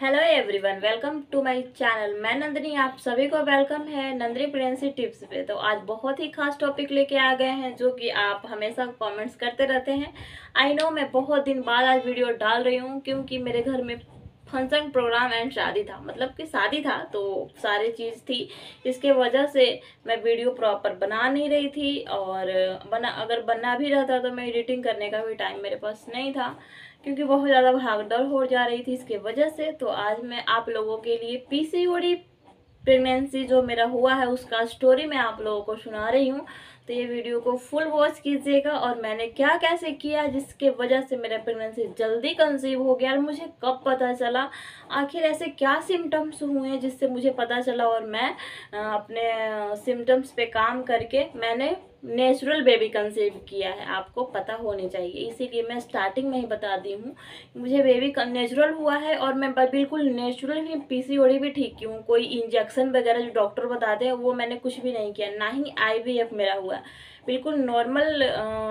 Hello everyone, welcome to my channel. मैं नंदिनी, आप सभी को वेलकम है नंदिनी प्रेगनेंसी टिप्स पे। तो आज बहुत ही खास टॉपिक लेके आ गए हैं जो कि आप हमेशा कमेंट्स करते रहते हैं। आई नो मैं बहुत दिन बाद आज वीडियो डाल रही हूँ क्योंकि मेरे घर में फंक्शन प्रोग्राम एंड शादी था, मतलब कि शादी था तो सारी चीज़ थी। इसके वजह से मैं वीडियो प्रॉपर बना नहीं रही थी और अगर बना भी रहता तो मैं एडिटिंग करने का भी टाइम मेरे पास नहीं था क्योंकि बहुत ज़्यादा भागदौड़ हो जा रही थी इसके वजह से। तो आज मैं आप लोगों के लिए पीसीओडी प्रेगनेंसी जो मेरा हुआ है उसका स्टोरी मैं आप लोगों को सुना रही हूँ। तो ये वीडियो को फुल वॉच कीजिएगा और मैंने क्या कैसे किया जिसके वजह से मेरा प्रेगनेंसी जल्दी कंसीव हो गया और मुझे कब पता चला, आखिर ऐसे क्या सिम्टम्स हुए जिससे मुझे पता चला और मैं अपने सिम्टम्स पे काम करके मैंने नेचुरल बेबी कंसीव किया है। आपको पता होनी चाहिए, इसीलिए मैं स्टार्टिंग में ही बता दी हूँ मुझे बेबी नेचुरल हुआ है और मैं बिल्कुल नेचुरल ही पीसीओडी भी ठीक की हूँ। कोई इंजेक्शन वगैरह जो डॉक्टर बताते हैं वो मैंने कुछ भी नहीं किया, ना ही आईवीएफ मेरा हुआ। बिल्कुल नॉर्मल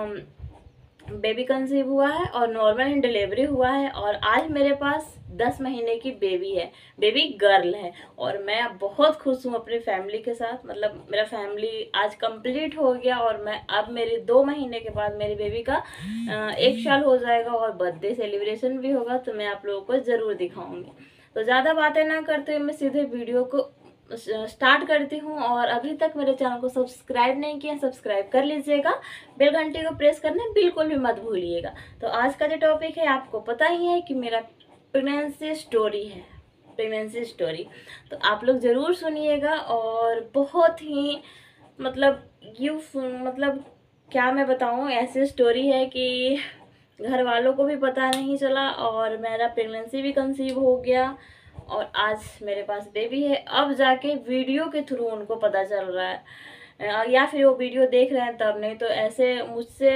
बेबी कंसीव हुआ है और नॉर्मल ही डिलीवरी हुआ है और आज मेरे पास 10 महीने की बेबी है, बेबी गर्ल है। और मैं बहुत खुश हूँ अपनी फैमिली के साथ, मतलब मेरा फैमिली आज कंप्लीट हो गया और मैं अब मेरी 2 महीने के बाद मेरी बेबी का 1 साल हो जाएगा और बर्थडे सेलिब्रेशन भी होगा तो मैं आप लोगों को ज़रूर दिखाऊंगी। तो ज़्यादा बातें ना करते हुए मैं सीधे वीडियो को स्टार्ट करती हूँ। और अभी तक मेरे चैनल को सब्सक्राइब नहीं किया, सब्सक्राइब कर लीजिएगा, बेल घंटी को प्रेस करना बिल्कुल भी मत भूलिएगा। तो आज का जो टॉपिक है आपको पता ही है कि मेरा प्रेगनेंसी स्टोरी है, प्रेगनेंसी स्टोरी। तो आप लोग ज़रूर सुनिएगा और बहुत ही मतलब मतलब क्या मैं बताऊँ, ऐसी स्टोरी है कि घर वालों को भी पता नहीं चला और मेरा प्रेगनेंसी भी कंसीव हो गया और आज मेरे पास बेबी है। अब जाके वीडियो के थ्रू उनको पता चल रहा है या फिर वो वीडियो देख रहे हैं तब, नहीं तो ऐसे मुझसे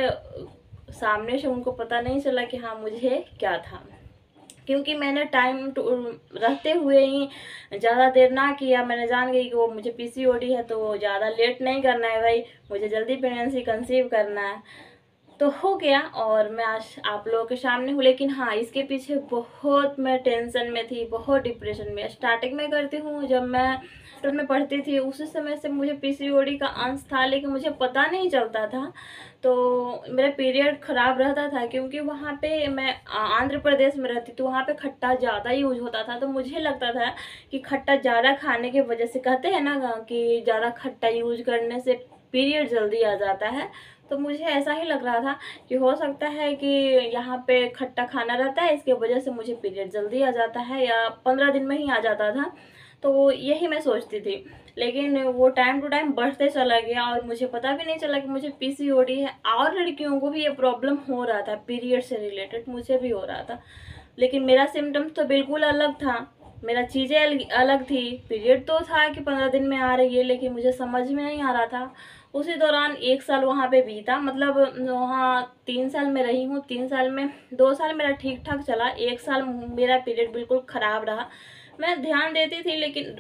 सामने से उनको पता नहीं चला कि हाँ मुझे क्या था, क्योंकि मैंने टाइम रहते हुए ही ज़्यादा देर ना किया। मैंने जान गई कि वो मुझे पीसीओडी है तो ज़्यादा लेट नहीं करना है भाई, मुझे जल्दी प्रेगनेंसी कंसीव करना है। तो हो गया और मैं आज आप लोगों के सामने हूँ। लेकिन हाँ, इसके पीछे बहुत मैं टेंशन में थी, बहुत डिप्रेशन में। स्टार्टिंग में करती हूँ जब मैं ट्वेल्थ में पढ़ती थी उसी समय से मुझे पीसीओडी का अंश था, लेकिन मुझे पता नहीं चलता था। तो मेरा पीरियड ख़राब रहता था क्योंकि वहाँ पे मैं आंध्र प्रदेश में रहती, तो वहाँ पे खट्टा ज़्यादा यूज होता था। तो मुझे लगता था कि खट्टा ज़्यादा खाने की वजह से, कहते हैं ना कि ज़्यादा खट्टा यूज करने से पीरियड जल्दी आ जाता है। तो मुझे ऐसा ही लग रहा था कि हो सकता है कि यहाँ पे खट्टा खाना रहता है, इसके वजह से मुझे पीरियड जल्दी आ जाता है या 15 दिन में ही आ जाता था। तो यही मैं सोचती थी, लेकिन वो टाइम टू टाइम बढ़ते चला गया और मुझे पता भी नहीं चला कि मुझे पीसीओडी है। और लड़कियों को भी ये प्रॉब्लम हो रहा था, पीरियड से रिलेटेड मुझे भी हो रहा था, लेकिन मेरा सिम्टम्स तो बिल्कुल अलग था, मेरा चीज़ें अलग थी। पीरियड तो था कि 15 दिन में आ रही है, लेकिन मुझे समझ में नहीं आ रहा था। उसी दौरान 1 साल वहाँ पे बीता, मतलब वहाँ 3 साल में रही हूँ। 3 साल में 2 साल मेरा ठीक ठाक चला, 1 साल मेरा पीरियड बिल्कुल ख़राब रहा। मैं ध्यान देती थी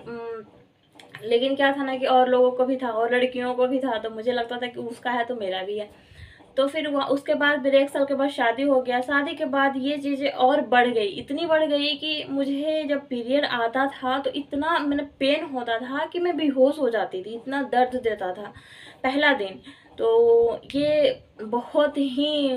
लेकिन क्या था ना कि और लोगों को भी था और लड़कियों को भी था, तो मुझे लगता था कि उसका है तो मेरा भी है। तो फिर वह उसके बाद मेरे 1 साल के बाद शादी हो गया। शादी के बाद ये चीज़ें और बढ़ गई, इतनी बढ़ गई कि मुझे जब पीरियड आता था तो इतना मैंने पेन होता था कि मैं बेहोश हो जाती थी, इतना दर्द देता था पहला दिन। तो ये बहुत ही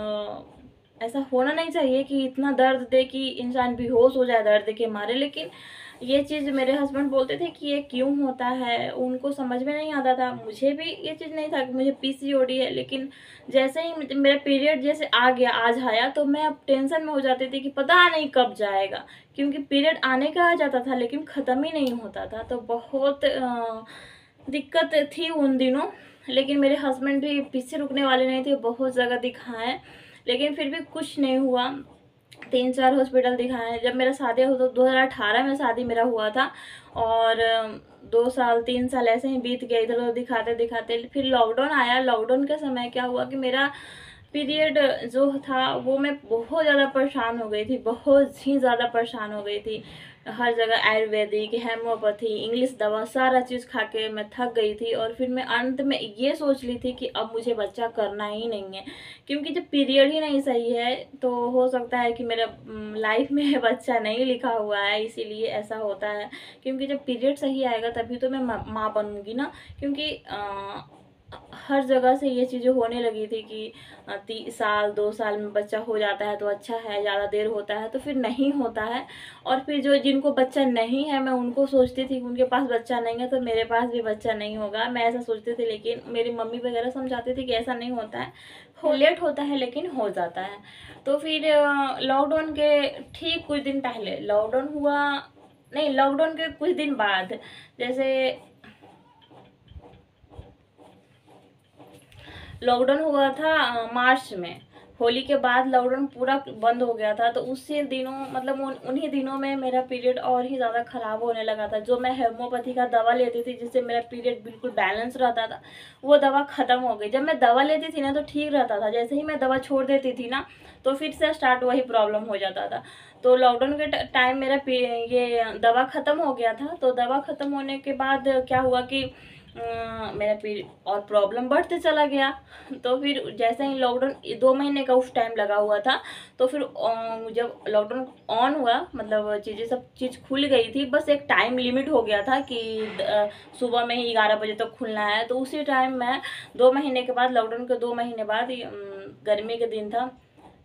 ऐसा होना नहीं चाहिए कि इतना दर्द दे कि इंसान बेहोश हो जाए दर्द के मारे। लेकिन ये चीज़ मेरे हस्बैंड बोलते थे कि ये क्यों होता है, उनको समझ में नहीं आता था। मुझे भी ये चीज़ नहीं था कि मुझे पीसीओडी है, लेकिन जैसे ही मेरा पीरियड जैसे आ गया, आज आया, तो मैं अब टेंशन में हो जाती थी कि पता नहीं कब जाएगा, क्योंकि पीरियड आने का आ जाता था लेकिन ख़त्म ही नहीं होता था। तो बहुत दिक्कत थी उन दिनों। लेकिन मेरे हस्बैंड भी पीछे रुकने वाले नहीं थे, बहुत जगह दिखाएं लेकिन फिर भी कुछ नहीं हुआ। 3-4 हॉस्पिटल दिखाए। जब मेरा शादी हुआ तो 2018 में शादी मेरा हुआ था और 2 साल 3 साल ऐसे ही बीत गए इधर उधर दिखाते दिखाते। फिर लॉकडाउन आया। लॉकडाउन के समय क्या हुआ कि मेरा पीरियड जो था वो मैं बहुत ज़्यादा परेशान हो गई थी, बहुत ही ज़्यादा परेशान हो गई थी। हर जगह आयुर्वेदिक, हेम्योपैथी, इंग्लिश दवा सारा चीज़ खा के मैं थक गई थी और फिर मैं अंत में ये सोच ली थी कि अब मुझे बच्चा करना ही नहीं है, क्योंकि जब पीरियड ही नहीं सही है तो हो सकता है कि मेरा लाइफ में बच्चा नहीं लिखा हुआ है, इसीलिए ऐसा होता है। क्योंकि जब पीरियड सही आएगा तभी तो मैं माँ बनूंगी ना, क्योंकि हर जगह से ये चीज़ें होने लगी थी कि 3 साल 2 साल में बच्चा हो जाता है तो अच्छा है, ज़्यादा देर होता है तो फिर नहीं होता है। और फिर जो जिनको बच्चा नहीं है मैं उनको सोचती थी कि उनके पास बच्चा नहीं है तो मेरे पास भी बच्चा नहीं होगा, मैं ऐसा सोचती थी। लेकिन मेरी मम्मी वगैरह समझाती थी कि ऐसा नहीं होता है, लेट होता है लेकिन हो जाता है। तो फिर लॉकडाउन के ठीक कुछ दिन पहले लॉकडाउन हुआ, नहीं लॉकडाउन के कुछ दिन बाद, जैसे लॉकडाउन हुआ था मार्च में, होली के बाद लॉकडाउन पूरा बंद हो गया था। तो उसी दिनों मतलब उन्हीं दिनों में मेरा पीरियड और ही ज़्यादा ख़राब होने लगा था। जो मैं हेम्योपैथी का दवा लेती थी जिससे मेरा पीरियड बिल्कुल बैलेंस रहता था, वो दवा ख़त्म हो गई। जब मैं दवा लेती थी ना तो ठीक रहता था, जैसे ही मैं दवा छोड़ देती थी ना तो फिर से स्टार्ट वही प्रॉब्लम हो जाता था। तो लॉकडाउन के टाइम मेरा ये दवा ख़त्म हो गया था। तो दवा ख़त्म होने के बाद क्या हुआ कि मेरा पीरियड और प्रॉब्लम बढ़ते चला गया। तो फिर जैसे ही लॉकडाउन 2 महीने का उस टाइम लगा हुआ था, तो फिर जब लॉकडाउन ऑन हुआ मतलब चीज़ें सब चीज़ खुल गई थी, बस एक टाइम लिमिट हो गया था कि सुबह में ही 11 बजे तक खुलना है। तो उसी टाइम मैं 2 महीने के बाद, लॉकडाउन के 2 महीने बाद, गर्मी के दिन था,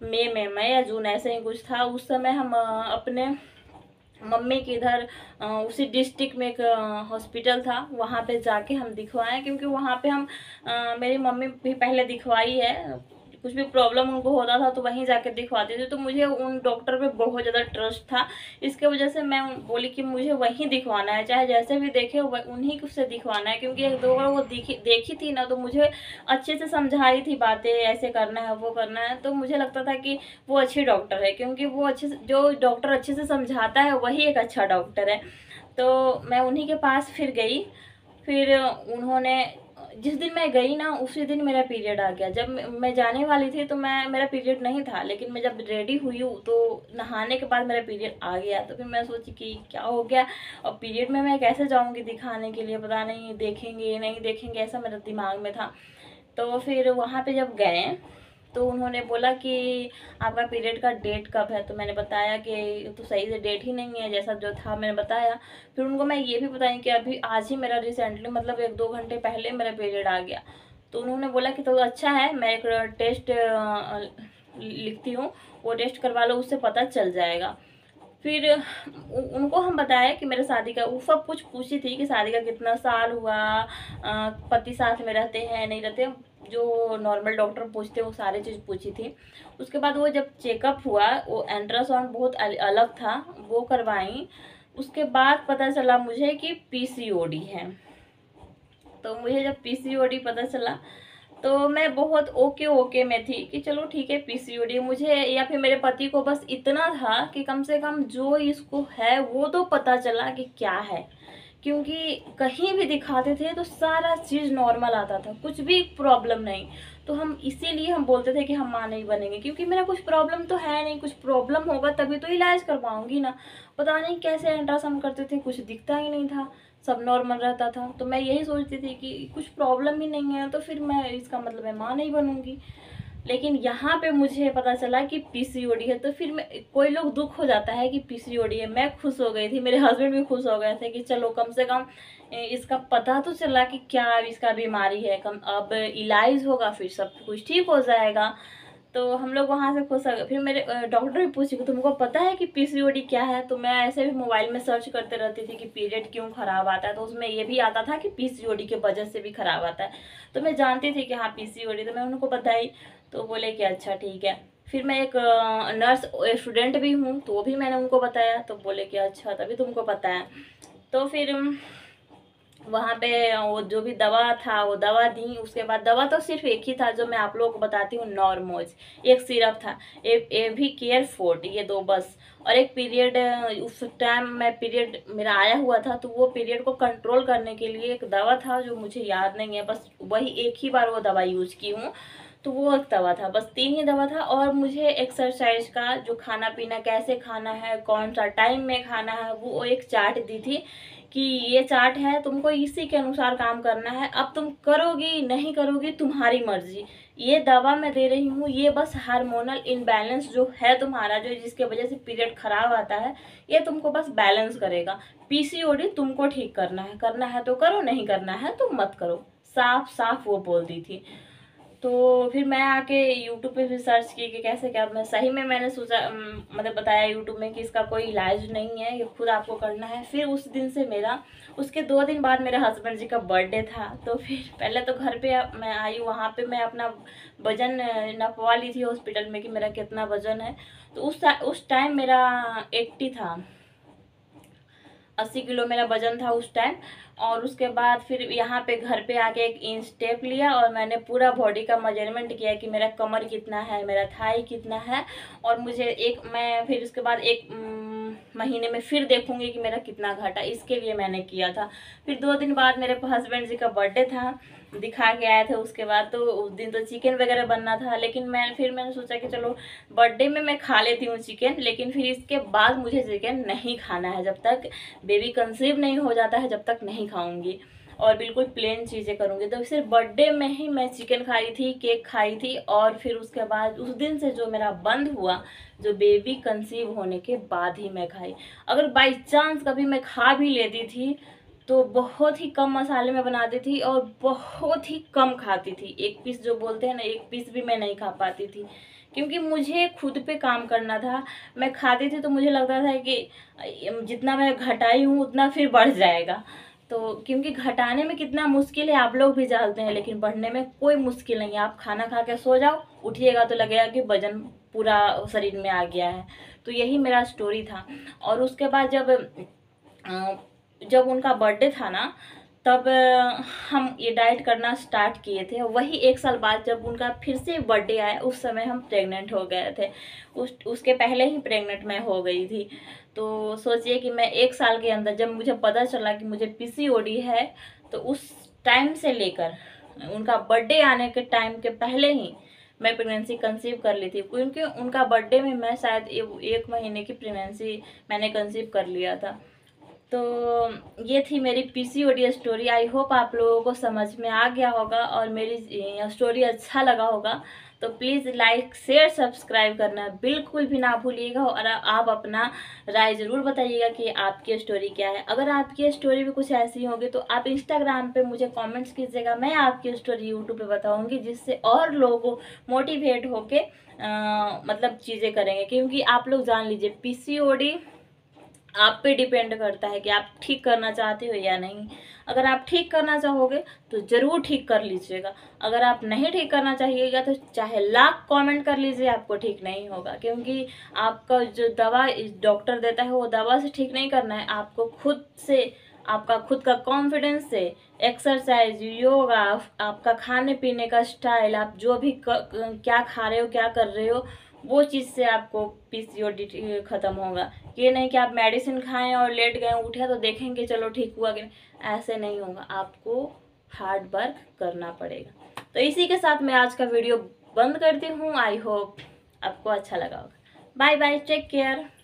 मई या जून ऐसे ही कुछ था, उस समय हम अपने मम्मी के इधर उसी डिस्ट्रिक्ट में एक हॉस्पिटल था, वहाँ पे जाके हम दिखवाएं। क्योंकि वहाँ पे हम मेरी मम्मी भी पहले दिखवाई है, कुछ भी प्रॉब्लम उनको होता था तो वहीं जाके दिखवाते थे। तो मुझे उन डॉक्टर पे बहुत ज़्यादा ट्रस्ट था, इसके वजह से मैं बोली कि मुझे वहीं दिखवाना है, चाहे जैसे भी देखे उन्हीं से दिखवाना है। क्योंकि 1-2 बार वो देखी थी ना तो मुझे अच्छे से समझाई थी बातें, ऐसे करना है वो करना है। तो मुझे लगता था कि वो अच्छी डॉक्टर है, क्योंकि वो अच्छे से, जो डॉक्टर अच्छे से समझाता है वही एक अच्छा डॉक्टर है। तो मैं उन्हीं के पास फिर गई। फिर उन्होंने, जिस दिन मैं गई ना उसी दिन मेरा पीरियड आ गया। जब मैं जाने वाली थी तो मेरा पीरियड नहीं था, लेकिन मैं जब रेडी हुई हूँ तो नहाने के बाद मेरा पीरियड आ गया। तो फिर मैं सोची कि क्या हो गया, और पीरियड में मैं कैसे जाऊँगी दिखाने के लिए, पता नहीं देखेंगे नहीं देखेंगे, ऐसा मेरे दिमाग में था। तो फिर वहाँ पे जब गए तो उन्होंने बोला कि आपका पीरियड का डेट कब है। तो मैंने बताया कि तो सही से डेट ही नहीं है, जैसा जो था मैंने बताया। फिर उनको मैं ये भी बताई कि अभी आज ही मेरा रिसेंटली मतलब 1-2 घंटे पहले मेरा पीरियड आ गया। तो उन्होंने बोला कि तो अच्छा है, मैं एक टेस्ट लिखती हूँ, वो टेस्ट करवा लो, उससे पता चल जाएगा। फिर उनको हम बताया कि मेरे शादी का, वो सब कुछ पूछी थी कि शादी का कितना साल हुआ, पति साथ में रहते हैं नहीं रहते, जो नॉर्मल डॉक्टर पूछते वो सारी चीज़ पूछी थी। उसके बाद वो जब चेकअप हुआ, वो अल्ट्रासाउंड बहुत अलग था, वो करवाई। उसके बाद पता चला मुझे कि पीसीओडी है। तो मुझे जब पीसीओडी पता चला तो मैं बहुत ओके ओके में थी कि चलो ठीक है पीसीओडी मुझे, या फिर मेरे पति को बस इतना था कि कम से कम जो इसको है वो तो पता चला कि क्या है। क्योंकि कहीं भी दिखाते थे तो सारा चीज़ नॉर्मल आता था, कुछ भी प्रॉब्लम नहीं। तो हम इसीलिए हम बोलते थे कि हम माँ नहीं बनेंगे, क्योंकि मेरा कुछ प्रॉब्लम तो है नहीं, कुछ प्रॉब्लम होगा तभी तो इलाज करवाऊंगी ना। पता नहीं कैसे अल्ट्रासाउंड करते थे, कुछ दिखता ही नहीं था, सब नॉर्मल रहता था। तो मैं यही सोचती थी कि कुछ प्रॉब्लम ही नहीं है तो फिर मैं, इसका मतलब मैं माँ नहीं बनूंगी। लेकिन यहाँ पे मुझे पता चला कि पीसीओडी है। तो फिर मैं, कोई लोग दुख हो जाता है कि पीसीओडी है, मैं खुश हो गई थी, मेरे हस्बैंड भी खुश हो गए थे कि चलो कम से कम इसका पता तो चला कि क्या इसका बीमारी है, कम अब इलाज होगा फिर सब कुछ ठीक हो जाएगा। तो हम लोग वहाँ से खुश हो गए। फिर मेरे डॉक्टर भी पूछे कि तुमको पता है कि पीसीओडी क्या है। तो मैं ऐसे भी मोबाइल में सर्च करते रहती थी कि पीरियड क्यों खराब आता है, तो उसमें ये भी आता था कि पीसीओडी के वजह से भी खराब आता है। तो मैं जानती थी कि हाँ पीसीओडी, तो मैं उनको बताई। तो बोले कि अच्छा ठीक है। फिर मैं एक नर्स स्टूडेंट भी हूँ तो वो भी मैंने उनको बताया, तो बोले कि अच्छा तभी तुमको पता है। तो फिर वहाँ पे वो जो भी दवा था वो दवा दी। उसके बाद दवा तो सिर्फ एक ही था जो मैं आप लोगों को बताती हूँ, नॉर्मोज, एक सिरप था, एवी केयर 40, ये 2 बस। और एक पीरियड, उस टाइम मैं पीरियड मेरा आया हुआ था तो वो पीरियड को कंट्रोल करने के लिए एक दवा था जो मुझे याद नहीं है, बस वही एक ही बार वो दवा यूज की हूँ। तो वो एक दवा था, बस 3 ही दवा था। और मुझे एक्सरसाइज का जो खाना पीना कैसे खाना है, कौन सा टाइम में खाना है, वो एक चार्ट दी थी कि ये चार्ट है, तुमको इसी के अनुसार काम करना है। अब तुम करोगी नहीं करोगी तुम्हारी मर्जी। ये दवा मैं दे रही हूँ, ये बस हार्मोनल इनबैलेंस जो है तुम्हारा, जो जिसके वजह से पीरियड खराब आता है, ये तुमको बस बैलेंस करेगा। पीसीओडी तुमको ठीक करना है तो करो, नहीं करना है तो मत करो। साफ साफ वो बोल दी थी। तो फिर मैं आके यूट्यूब पे भी सर्च की कि कैसे क्या। मैं सही में मैंने सोचा, मतलब बताया यूट्यूब में कि इसका कोई इलाज नहीं है, ये खुद आपको करना है। फिर उस दिन से मेरा, उसके 2 दिन बाद मेरे हस्बैंड जी का बर्थडे था। तो फिर पहले तो घर पे मैं आई, वहाँ पे मैं अपना वजन नपवा ली थी हॉस्पिटल में कि मेरा कितना वजन है। तो उस टाइम मेरा 80 था, 80 किलो मेरा वजन था उस टाइम। और उसके बाद फिर यहाँ पे घर पे आके एक इंच टेप लिया और मैंने पूरा बॉडी का मेजरमेंट किया कि मेरा कमर कितना है, मेरा थाई कितना है। और मुझे मैं फिर उसके बाद एक महीने में फिर देखूंगी कि मेरा कितना घटा, इसके लिए मैंने किया था। फिर 2 दिन बाद मेरे हस्बैंड जी का बर्थडे था, दिखा के आए थे। उसके बाद तो उस दिन तो चिकन वगैरह बनना था, लेकिन मैंने सोचा कि चलो बर्थडे में मैं खा लेती हूँ चिकन, लेकिन फिर इसके बाद मुझे चिकन नहीं खाना है। जब तक बेबी कंसीव नहीं हो जाता है जब तक नहीं खाऊंगी, और बिल्कुल प्लेन चीज़ें करूँगी। तो सिर्फ बर्थडे में ही मैं चिकन खाई थी, केक खाई थी। और फिर उसके बाद उस दिन से जो मेरा बंद हुआ, जो बेबी कंसीव होने के बाद ही मैं खाई। अगर बाई चांस कभी मैं खा भी लेती थी तो बहुत ही कम मसाले में बनाती थी और बहुत ही कम खाती थी। एक पीस जो बोलते हैं ना, एक पीस भी मैं नहीं खा पाती थी, क्योंकि मुझे खुद पे काम करना था। मैं खाती थी तो मुझे लगता था कि जितना मैं घटाई हूँ उतना फिर बढ़ जाएगा। तो क्योंकि घटाने में कितना मुश्किल है आप लोग भी जानते हैं, लेकिन बढ़ने में कोई मुश्किल नहीं है। आप खाना खा के सो जाओ, उठिएगा तो लगेगा कि वजन पूरा शरीर में आ गया है। तो यही मेरा स्टोरी था। और उसके बाद जब उनका बर्थडे था ना, तब हम ये डाइट करना स्टार्ट किए थे। वही 1 साल बाद जब उनका फिर से बर्थडे आया, उस समय हम प्रेग्नेंट हो गए थे। उसके पहले ही प्रेग्नेंट मैं हो गई थी। तो सोचिए कि मैं 1 साल के अंदर जब मुझे पता चला कि मुझे पीसीओडी है, तो उस टाइम से लेकर उनका बर्थडे आने के टाइम के पहले ही मैं प्रेगनेंसी कंसीव कर ली थी। क्योंकि उनका बर्थडे में मैं शायद 1 महीने की प्रेगनेंसी मैंने कंसीव कर लिया था। तो ये थी मेरी पीसीओडी स्टोरी। आई होप आप लोगों को समझ में आ गया होगा और मेरी स्टोरी अच्छा लगा होगा। तो प्लीज़ लाइक शेयर सब्सक्राइब करना बिल्कुल भी ना भूलिएगा। और आप अपना राय ज़रूर बताइएगा कि आपकी स्टोरी क्या है। अगर आपकी स्टोरी भी कुछ ऐसी होगी तो आप इंस्टाग्राम पे मुझे कमेंट्स कीजिएगा, मैं आपकी स्टोरी यूट्यूब पे बताऊंगी, जिससे और लोग मोटिवेट होके मतलब चीज़ें करेंगे। क्योंकि आप लोग जान लीजिए, पीसीओडी आप पे डिपेंड करता है कि आप ठीक करना चाहते हो या नहीं। अगर आप ठीक करना चाहोगे तो ज़रूर ठीक कर लीजिएगा। अगर आप नहीं ठीक करना चाहिएगा तो चाहे लाख कमेंट कर लीजिए, आपको ठीक नहीं होगा। क्योंकि आपका जो दवा डॉक्टर देता है वो दवा से ठीक नहीं करना है, आपको खुद से, आपका खुद का कॉन्फिडेंस से, एक्सरसाइज, योगा, आपका खाने पीने का स्टाइल, आप जो भी क्या खा रहे हो, क्या कर रहे हो, वो चीज़ से आपको पीसीओडी खत्म होगा। ये नहीं कि आप मेडिसिन खाएं और लेट गए उठे तो देखेंगे चलो ठीक हुआ कि ऐसे नहीं होगा। आपको हार्ड वर्क करना पड़ेगा। तो इसी के साथ मैं आज का वीडियो बंद करती हूँ। आई होप आपको अच्छा लगा होगा। Bye bye, take care.